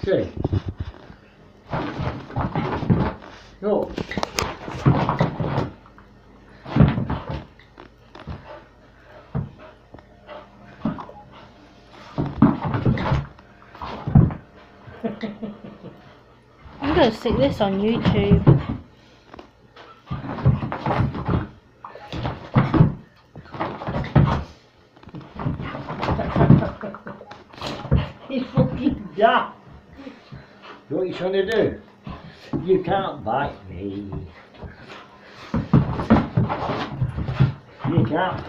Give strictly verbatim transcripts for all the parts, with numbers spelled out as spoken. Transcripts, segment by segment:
See? Look. I'm going to stick this on YouTube. He's fucking daft. What are you trying to do? You can't bite me. You can't.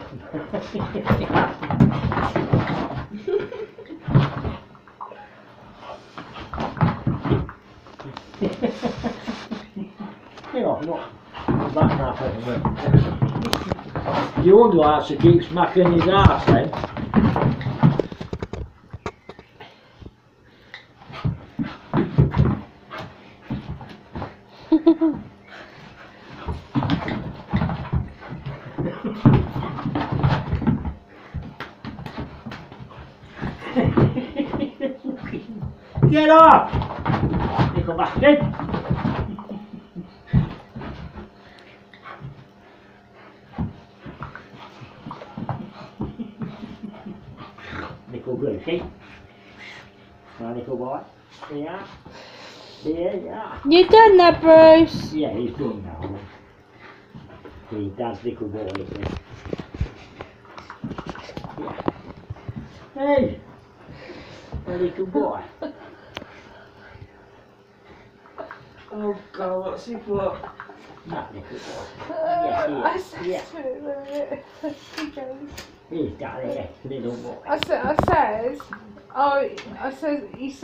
Hang on, not back now for a minute. You wonder why she keeps smacking his ass then? Get off! Little bastard! Little Brucie. My little boy. Yeah. Yeah, yeah. You done that, Bruce? Yeah, he's done now. He's dad's little boy, isn't he? Yeah. Hey! My little boy. Oh God, what's he for? That little boy. Uh, I Yes, said he is. to him, he goes, He's daddy, little boy. I said, I says, oh, I says, he said,